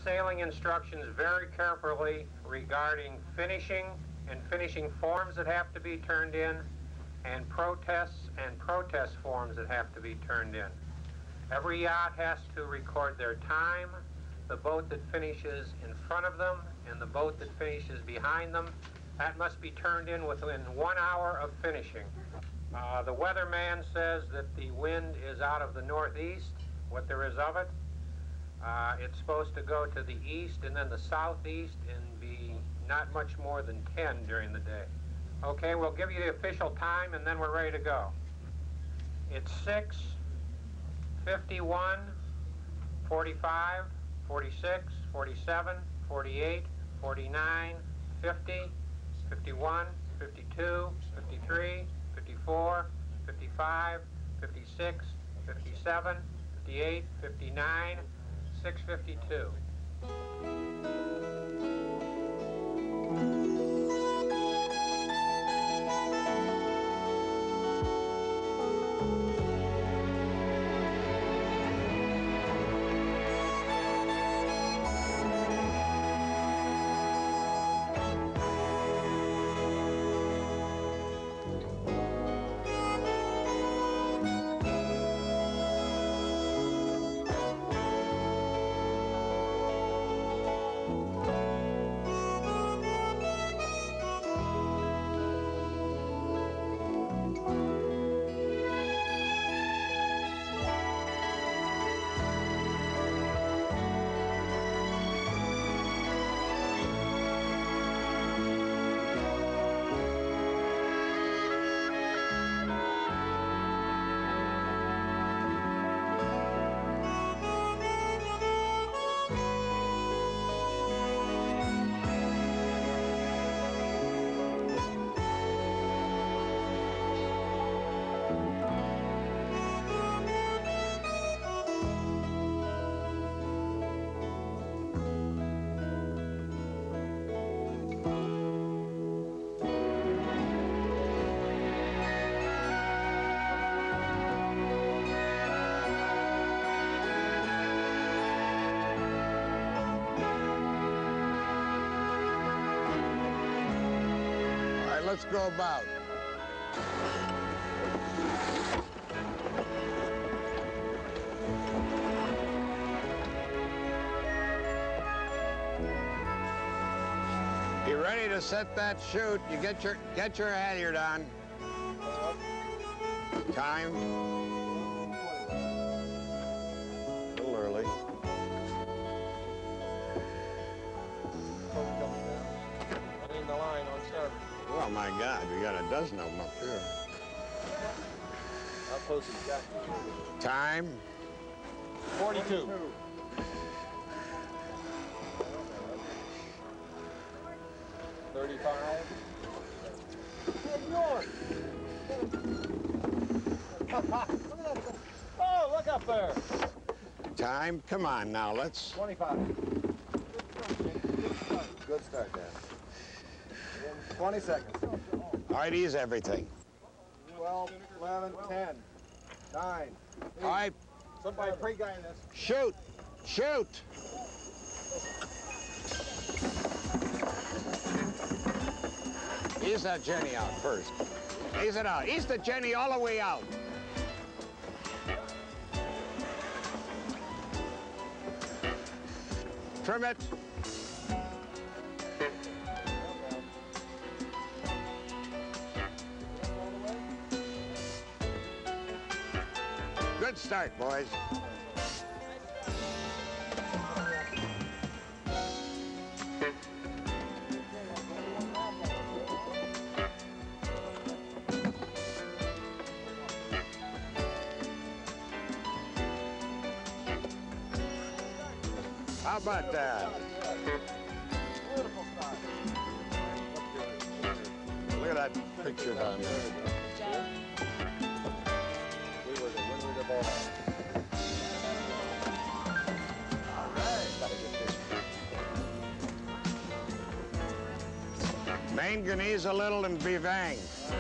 sailing instructions very carefully regarding finishing and finishing forms that have to be turned in, and protests and protest forms that have to be turned in. Every yacht has to record their time, the boat that finishes in front of them, and the boat that finishes behind them. That must be turned in within 1 hour of finishing. The weatherman says that the wind is out of the northeast, what there is of it. It's supposed to go to the east and then the southeast and be not much more than 10 during the day. Okay, we'll give you the official time and then we're ready to go. It's 6, 51, 45, 46, 47, 48, 49, 50, 51, 52, 53, 54, 55, 56, 57, 58, 59, 652. Let's go about. You ready to set that chute? You get your halyard on. Time. A little early. Running the line on starboard. Oh my God, we got a dozen of them up here. How close is that? Time. 42. 35. Hey, North. Oh, look up there. Time. Come on now, let's. 25. Good start, Dan. 20 seconds. All right, ease everything. 12, 11, 10, 9. 8. All right. Somebody pre-guy this. Shoot. Shoot. Ease that Jenny out first. Ease it out. Ease the Jenny all the way out. Trim it. Good start, boys. How about that? Beautiful start. Look at that picture down there. We were the winner of the ball. All right. Manganese a little and bevang.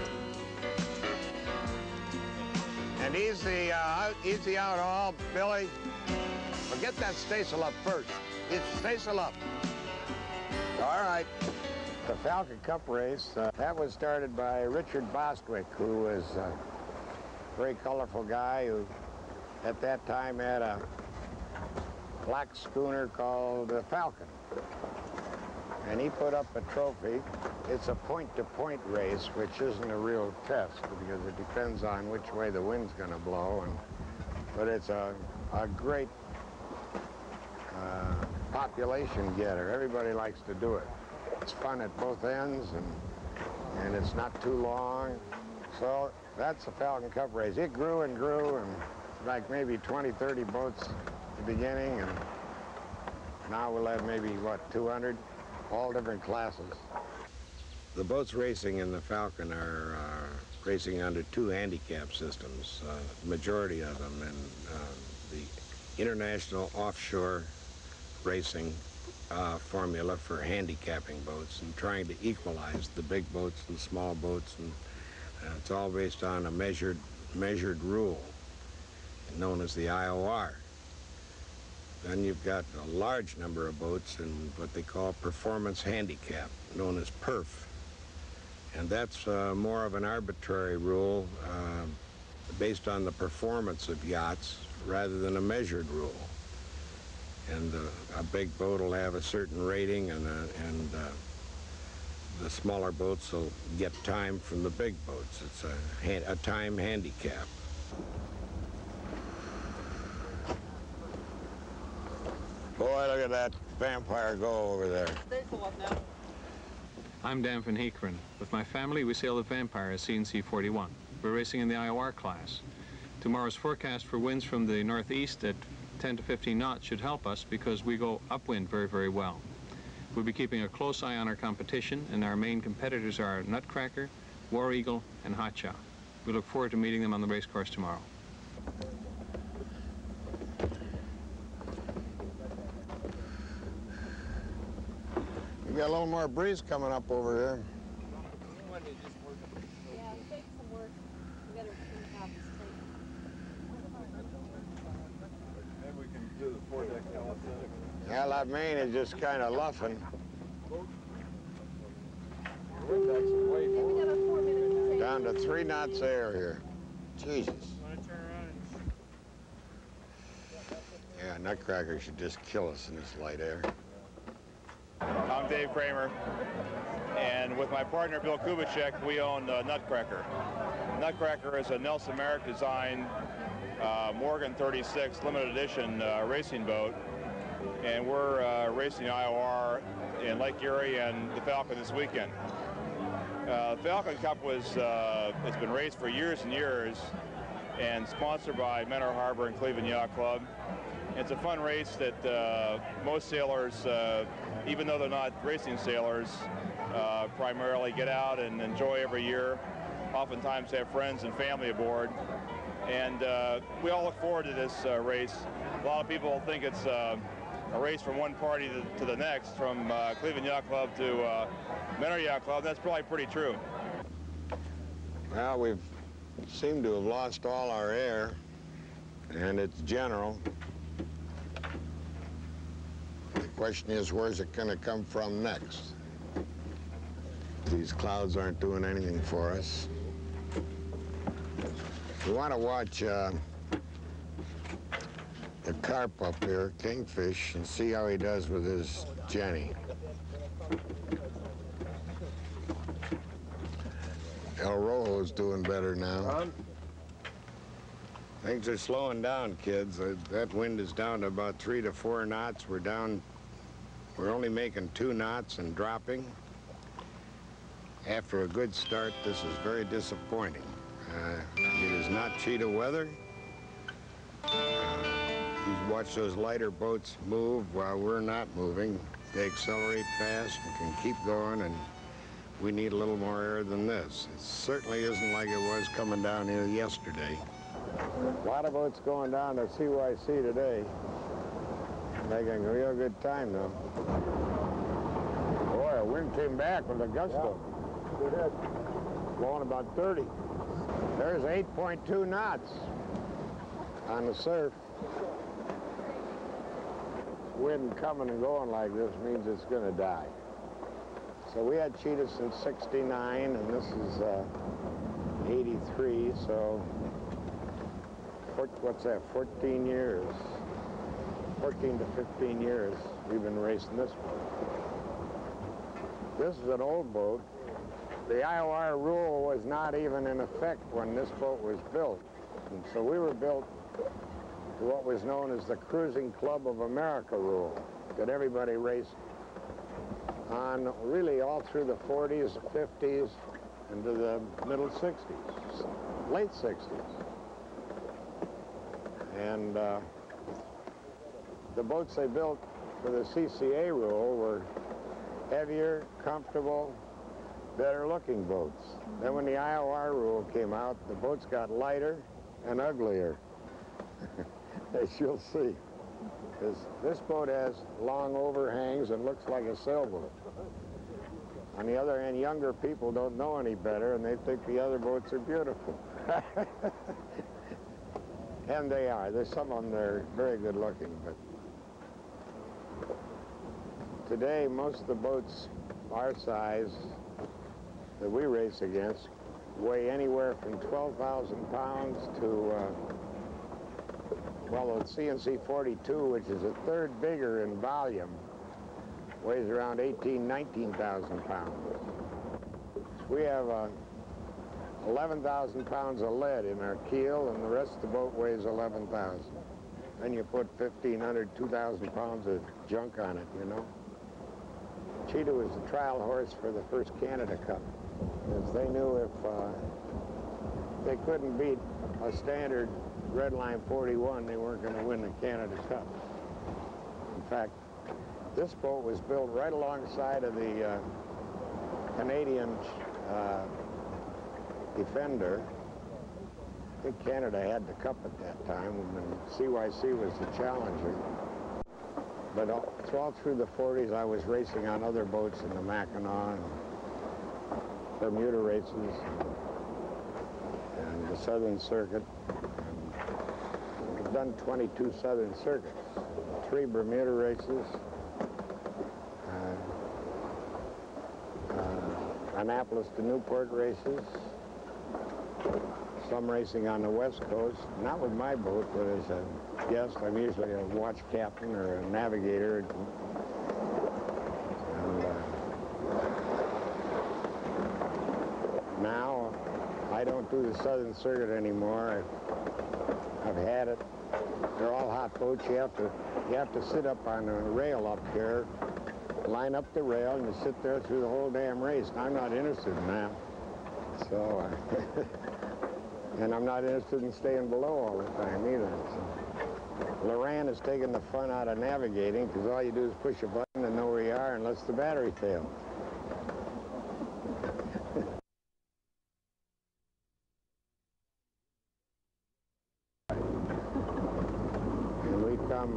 And ease the out all, Billy. But get that staysail up first. Stay still up. All right. The Falcon Cup Race, that was started by Richard Bostwick, who was a very colorful guy who at that time had a black schooner called the Falcon. And he put up a trophy. It's a point-to-point race, which isn't a real test because it depends on which way the wind's going to blow. But it's a great population getter. Everybody likes to do it. It's fun at both ends, and it's not too long. So that's the Falcon Cup Race. It grew and grew, and like maybe 20, 30 boats at the beginning, and now we'll have maybe, what, 200? All different classes. The boats racing in the Falcon are racing under two handicap systems, the majority of them, and the International Offshore Racing formula for handicapping boats and trying to equalize the big boats and small boats, and it's all based on a measured rule known as the IOR. Then you've got a large number of boats in what they call performance handicap, known as PERF. And that's more of an arbitrary rule based on the performance of yachts rather than a measured rule. And a big boat will have a certain rating, and the smaller boats will get time from the big boats. It's a time handicap. Boy, look at that vampire go over there. I'm Dan van Heekeren. With my family, we sail the Vampire at CNC 41. We're racing in the IOR class. Tomorrow's forecast for winds from the northeast at 10 to 15 knots should help us because we go upwind very, very well. We'll be keeping a close eye on our competition, and our main competitors are Nutcracker, War Eagle, and Hotshot. We look forward to meeting them on the race course tomorrow. You got a little more breeze coming up over here. Yeah, it takes some work. We gotta have this Maybe we can do the four-deck calisthenics. Yeah, that main is just kind of luffing. Wind deck's way tape. We got about 4 minutes to take. Down to 3 knots air here. Jesus. Yeah, Nutcracker should just kill us in this light air. I'm Dave Kramer, and with my partner Bill Kubicek, we own Nutcracker. Nutcracker is a Nelson Merrick designed Morgan 36 limited edition racing boat, and we're racing the IOR in Lake Erie and the Falcon this weekend. The Falcon Cup it's been raced for years and years, and sponsored by Menor Harbor and Cleveland Yacht Club. It's a fun race that most sailors, even though they're not racing sailors, primarily get out and enjoy every year. Oftentimes have friends and family aboard. And we all look forward to this race. A lot of people think it's a race from one party to the next, from Cleveland Yacht Club to Menor Yacht Club. That's probably pretty true. Well, we've seemed to have lost all our air, and it's general. The question is, where's it going to come from next? These clouds aren't doing anything for us. We want to watch the carp up here, kingfish, and see how he does with his Jenny. El Rojo's doing better now. Things are slowing down, kids. That wind is down to about 3 to 4 knots. We're only making 2 knots and dropping. After a good start, this is very disappointing. It is not Cheetah weather. You watch those lighter boats move while we're not moving. They accelerate fast and can keep going, and we need a little more air than this. It certainly isn't like it was coming down here yesterday. A lot of boats going down to CYC today. Making a real good time, though. Boy, the wind came back with a gusto. Good head. Blowing about 30. There's 8.2 knots on the surf. wind coming and going like this means it's going to die. So we had Cheetah since '69, and this is '83, so what's that, 14 years? 14 to 15 years we've been racing this boat. This is an old boat. The IOR rule was not even in effect when this boat was built. And so we were built to what was known as the Cruising Club of America rule, that everybody raced on really all through the 40s, 50s, into the middle 60s, late 60s. And the boats they built for the CCA rule were heavier, comfortable, better-looking boats. Then when the IOR rule came out, the boats got lighter and uglier, as you'll see. This boat has long overhangs and looks like a sailboat. On the other hand, younger people don't know any better, and they think the other boats are beautiful. And they are. There's some of them that are very good looking, but today most of the boats our size that we race against weigh anywhere from 12,000 pounds to, well, the CNC 42, which is a third bigger in volume, weighs around 19,000 pounds. We have 11,000 pounds of lead in our keel, and the rest of the boat weighs 11,000. Then you put 1,500, 2,000 pounds of junk on it, you know. Cheetah was the trial horse for the first Canada Cup, because they knew if they couldn't beat a standard red line 41, they weren't going to win the Canada Cup. In fact, this boat was built right alongside of the Canadian Defender. I think Canada had the cup at that time, and CYC was the challenger. But all through the 40s, I was racing on other boats in the Mackinac and Bermuda races and the Southern Circuit. I've done 22 Southern Circuits, 3 Bermuda races, Annapolis to Newport races, some racing on the West Coast, not with my boat, but as a guest. I'm usually a watch captain or a navigator. And now I don't do the Southern Circuit anymore. I've had it. They're all hot boats. You have to sit up on a rail up here, line up the rail, and you sit there through the whole damn race. I'm not interested in that. So, and I'm not interested in staying below all the time either. So, Loran has taken the fun out of navigating, because all you do is push a button and know where you are unless the battery fails. And we come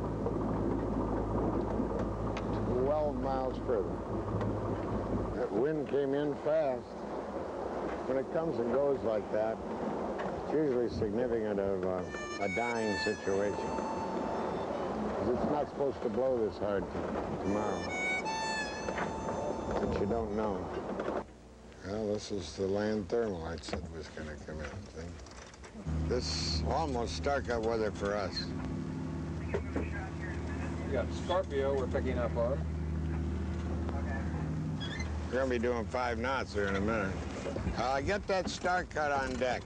12 miles further. That wind came in fast. When it comes and goes like that, it's usually significant of a dying situation. It's not supposed to blow this hard tomorrow, but you don't know. Well, this is the land thermal I said was going to come in. See? This almost Star-Cut weather for us. We got Scorpio we're picking up on. We're going to be doing 5 knots here in a minute. Get that Star-Cut on deck.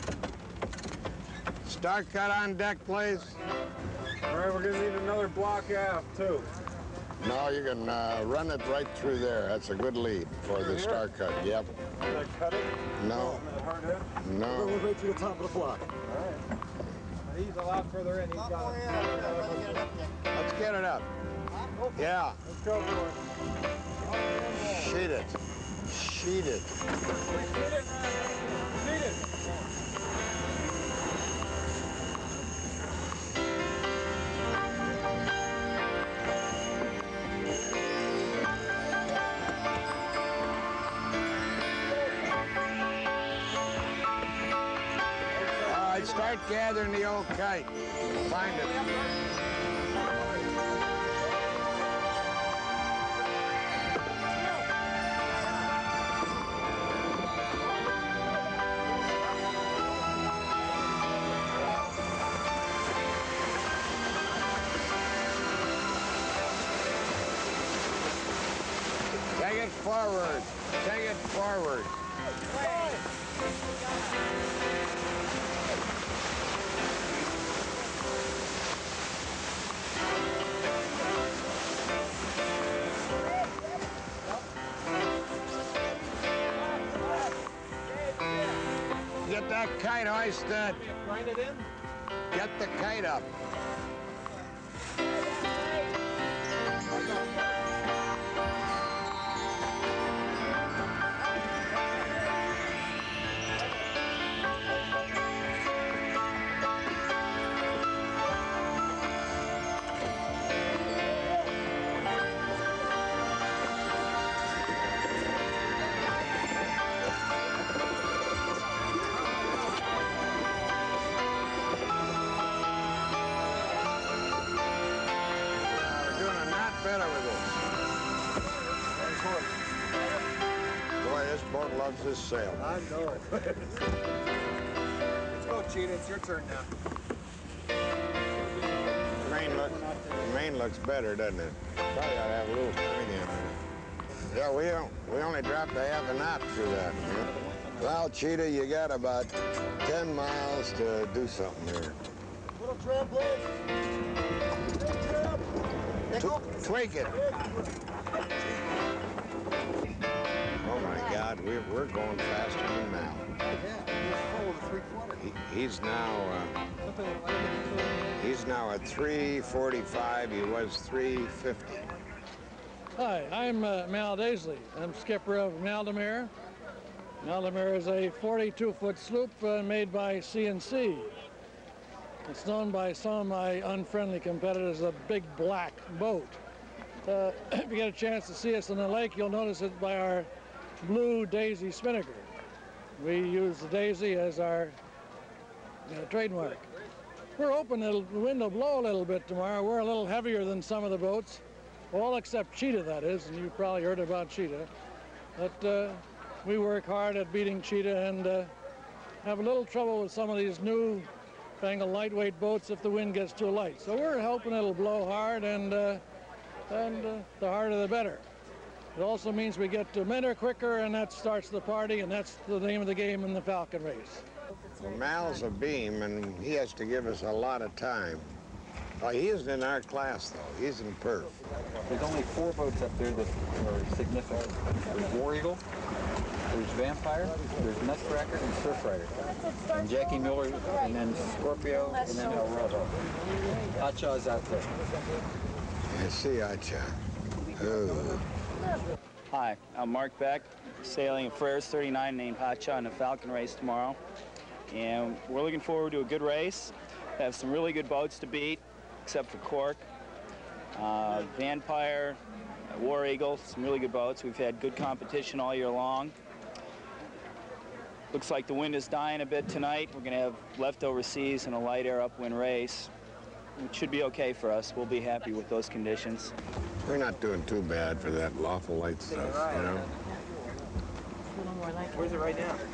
Star-Cut on deck, please. All right, we're going to need another block aft, too. No, you can run it right through there. That's a good lead for the Star-Cut. Yep. Did I cut it? No. That hard head? No. We'll right through the top of the block. All right. He's a lot further in. He's got it. Let's get it up. Yeah. Let's go for it. Sheet it. Sheet it. Sheet it. Sheet it. All right, start gathering the old kite. Find it. Take it forward. Take it forward. Get that kite hoisted. Grind it in. Get the kite up. Better with this. Boy, this boat loves this sail. I know it. Let's go, Cheetah. It's your turn now. The main looks better, doesn't it? Probably ought to have a little swing in it. Yeah, we only dropped a half a knot through that. You know? Well, Cheetah, you got about 10 miles to do something here. Little tram, please. Tweak it. Oh my God, we're going faster than now. He's now at 3:45. He was 3:50. Hi, I'm Mal Daisley. I'm skipper of Maldemare. Maldemare is a 42-foot sloop made by C&C. It's known by some of my unfriendly competitors as a big black boat. If you get a chance to see us in the lake, you'll notice it by our blue Daisy spinnaker. We use the Daisy as our trademark. We're hoping the wind will blow a little bit tomorrow. We're a little heavier than some of the boats, all except Cheetah, that is, and you probably heard about Cheetah. But we work hard at beating Cheetah and have a little trouble with some of these new fangled lightweight boats if the wind gets too light. So we're hoping it'll blow hard, and the harder the better. It also means we get to minnow quicker, and that starts the party, and that's the name of the game in the Falcon race. Well, Mal's a beam, and he has to give us a lot of time. Oh, he isn't in our class, though. He's in perf. There's only 4 boats up there that are significant. There's War Eagle, there's Vampire, there's Nutcracker, and Surf Rider. And Jackie Miller, and then Scorpio, and then El Robo. Hotshaw's out there. I see Acha. Oh. Hi, I'm Mark Beck, sailing a Ferris 39 named Hotshot in the Falcon race tomorrow. And we're looking forward to a good race. We have some really good boats to beat, except for Cork. Vampire, War Eagle, some really good boats. We've had good competition all year long. Looks like the wind is dying a bit tonight. We're going to have leftover seas and a light air upwind race. It should be okay for us. We'll be happy with those conditions. We're not doing too bad for that lawful light stuff, you know? Where's it right now?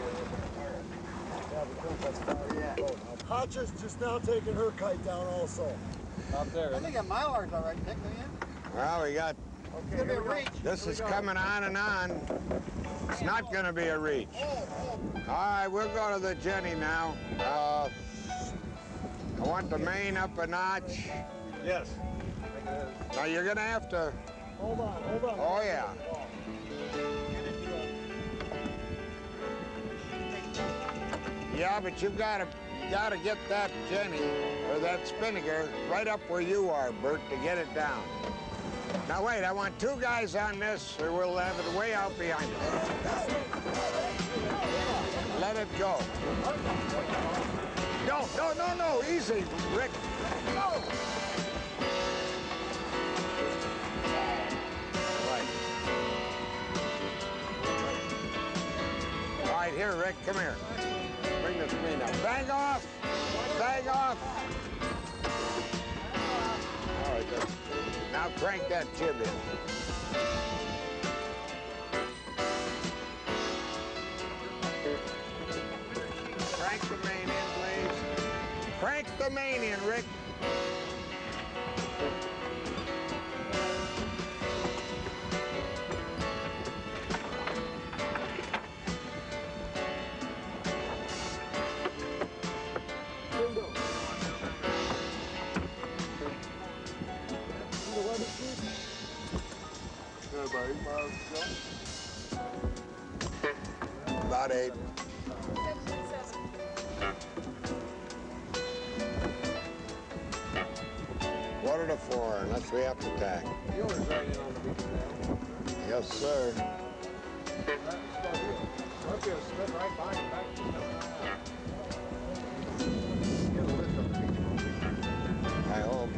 Hotch's just now taking her kite down also. Out there. I think a Mylar's all right, Nick, don't you? Well, we got... It's going to be a reach. This is coming on and on. It's not going to be a reach. All right, we'll go to the Jenny now. I want the main up a notch. Yes. Now, you're going to have to... Hold on. Oh, yeah. Yeah, but you gotta get that Jenny, or that spinnaker, right up where you are, Bert, to get it down. Now, wait, I want 2 guys on this, or we'll have it way out behind us. Let it go. No, easy, Rick. No. All right, here, Rick, come here. Bring this main up. Bang off! Bang off! All right, good. Now crank that jib in. Crank the main in, please. Crank the main in, Rick. about 8 miles to go? About 8. Quarter to 4, unless we have to tack. You always ride in on the weekend. Yes, sir. Scorpio slid right by you back. I hope.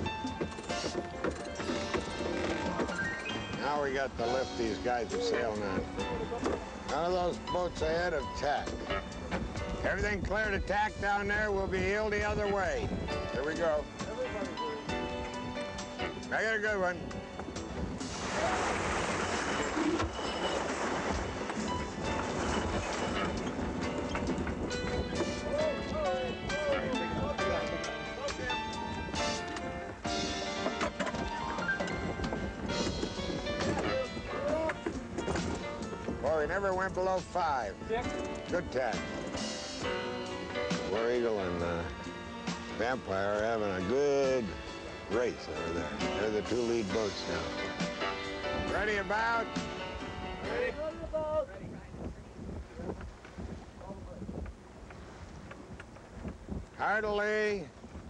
Now we got to lift these guys are sailing on. None of those boats ahead have tacked. Everything clear to tack down there, we'll be heeled the other way. Here we go. I got a good one. Well, we never went below 5. Good tack. War Eagle and Vampire are having a good race over there. They're the 2 lead boats now. Ready about? Ready about. Heartily.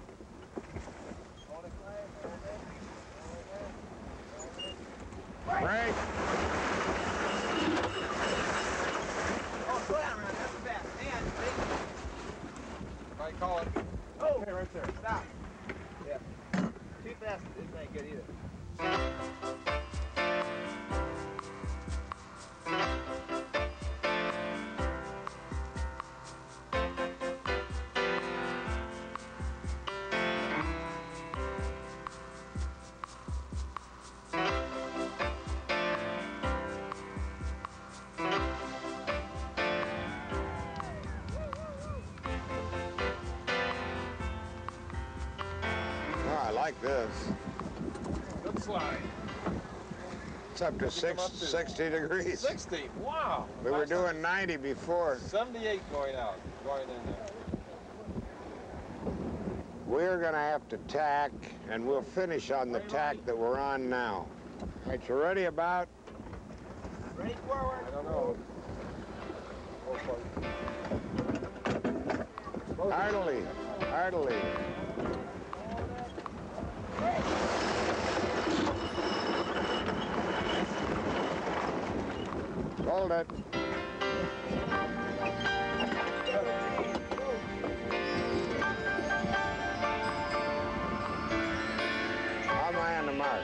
Break. Oh, slow down, man. That's fast. Man, right, call it. Oh, okay, right there. Stop. Yeah. Too fast. This ain't good either. Oh, I like this. Good slide. It's up to 60 degrees. 60. Wow. We were doing 90 before. 78 going out. Going in there. We're going to have to tack, and we'll finish on the tack that we're on now. All right, you ready about? Ready forward. I don't know. Heartily. Heartily. Hold it. I'm on the mark.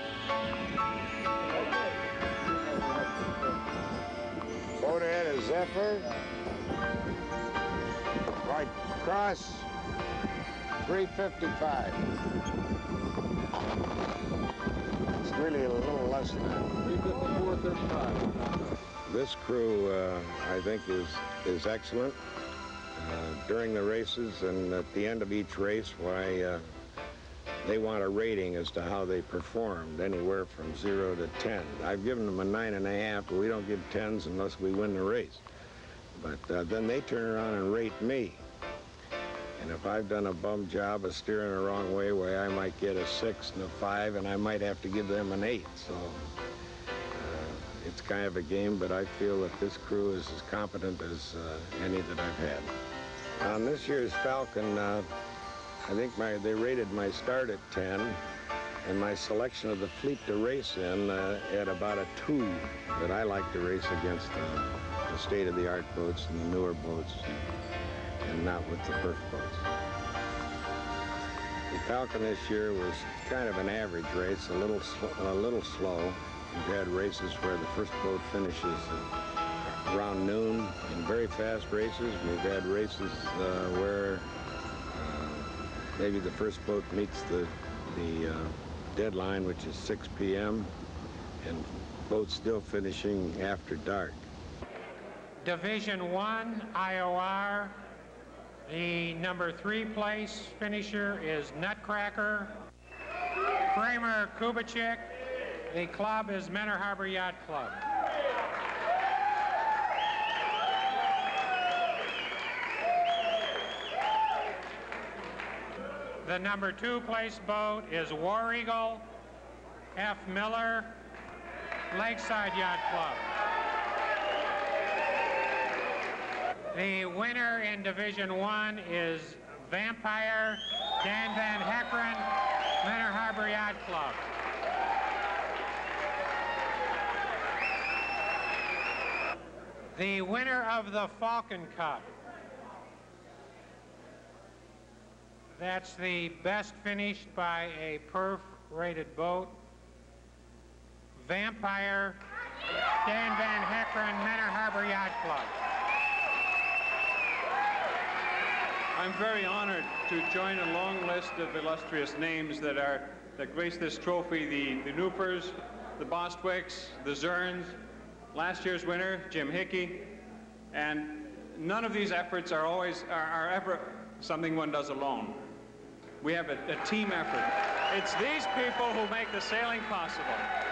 Boat ahead is Zephyr. Right cross. 355. It's really a little less than that. 354.35. This crew, I think, is excellent during the races, and at the end of each race, why they want a rating as to how they performed, anywhere from 0 to 10. I've given them a 9.5, but we don't give 10s unless we win the race. But then they turn around and rate me. And if I've done a bum job of steering the wrong way, why I might get a 6 and a 5, and I might have to give them an 8. So it's kind of a game, but I feel that this crew is as competent as any that I've had. On this year's Falcon, I think they rated my start at 10, and my selection of the fleet to race in at about a 2, that I like to race against the state-of-the-art boats and the newer boats, and not with the perf boats. The Falcon this year was kind of an average race, a little slow. We've had races where the first boat finishes around noon in very fast races. We've had races where maybe the first boat meets the deadline, which is 6 p.m., and boats still finishing after dark. Division 1, IOR. The number 3 place finisher is Nutcracker. Kramer Kubicek. The club is Menor Harbor Yacht Club. The number 2 place boat is War Eagle, F. Miller. Lakeside Yacht Club. The winner in Division 1 is Vampire, Dan Van Heckeren, Leonard Harbor Yacht Club. The winner of the Falcon Cup. That's the best finished by a perf-rated boat. Vampire, Dan Van Heckeren, Manor Harbor Yacht Club. I'm very honored to join a long list of illustrious names that grace this trophy. The Newpers, the Bostwicks, the Zerns, last year's winner, Jim Hickey, and none of these efforts are ever something one does alone. We have a team effort. It's these people who make the sailing possible.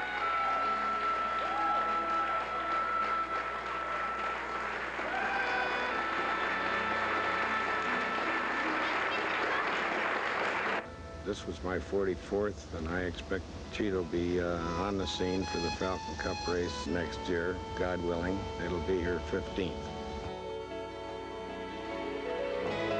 This was my 44th, and I expect Cheetah will be on the scene for the Falcon Cup race next year, God willing. It'll be her 15th.